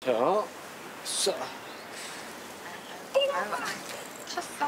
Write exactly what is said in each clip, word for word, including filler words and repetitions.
자, 쏴. 쳤어.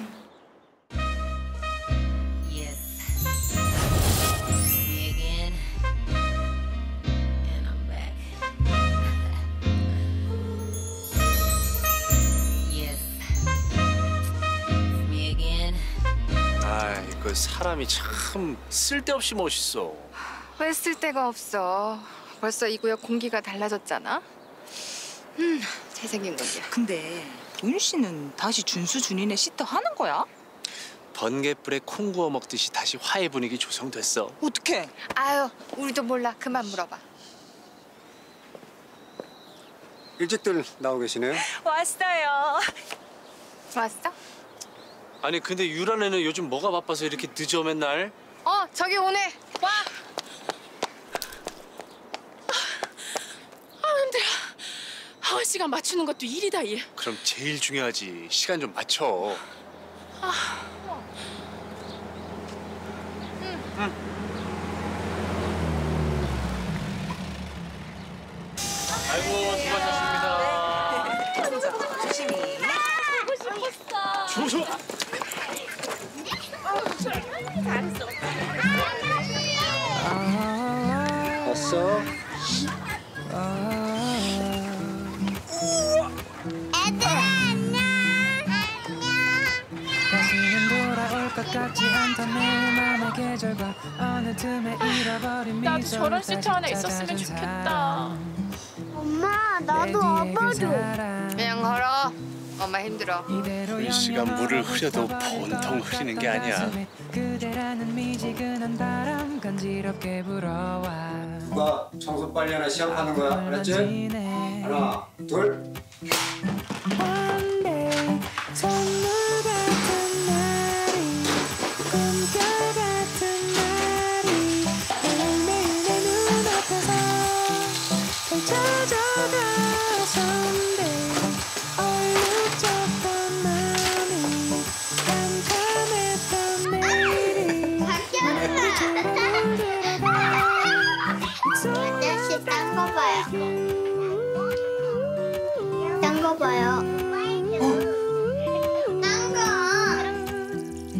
아이, 그 사람이 참 쓸데없이 멋있어. 왜 쓸데가 없어. 벌써 이 구역 공기가 달라졌잖아. 음, 잘생긴 건데. 근데 도윤 씨는 다시 준수 준이네 시터 하는 거야? 번갯불에 콩 구워 먹듯이 다시 화해 분위기 조성됐어. 어떡해? 아유, 우리도 몰라. 그만 물어봐. 일찍들 나오고 계시네요. 왔어요. 왔어? 아니 근데 유란애는 요즘 뭐가 바빠서 이렇게 늦어 맨날? 어, 저기 오네. 와. 아, 힘들어. 하원 시간 맞추는 것도 일이다, 일. 그럼 제일 중요하지. 시간 좀 맞춰. 아. 응. 응. 아이고, 수고하셨습니다. 조심히. 보고 싶었어. 조심. 잘했어. 왔어? 애들아 안녕. 다시는 돌아올 것 같지 않던 내 맘의 계절과 어느 틈에 잃어버린 미소. 나도 저런 시차 하나 있었으면 좋겠다. 엄마 나도 업어줘. 그냥 걸어. 엄마 힘들어. 이 시간 물을 흐려도 본통 흐리는 게 아니야. 그대라는 미지근한 바람 간지럽게 불어와. 누가 청소 빨리 하나 시작하는 거야, 알았지? 하나, 둘. One day, 선물 같은 날이 꿈결 같은 날이 매일매일 내 눈앞에서 펼쳐져가. Someday 얼룩졌던 맘이 깜깜했던 내일이 눈빛으로 들어가. 아저씨 딴 거 봐요. 딴 거 봐요. 딴 거.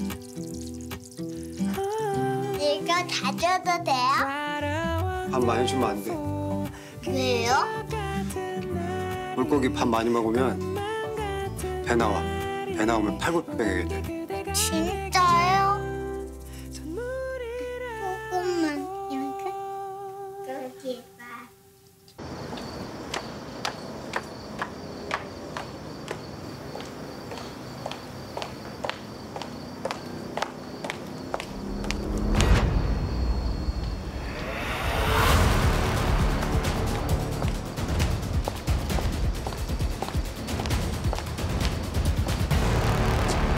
이거 다 줘도 돼요? 밥 많이 주면 안 돼. 왜요? 물고기 밥 많이 먹으면 배 나와. 배 나오면 팔굽혀펴기 돼. 진짜?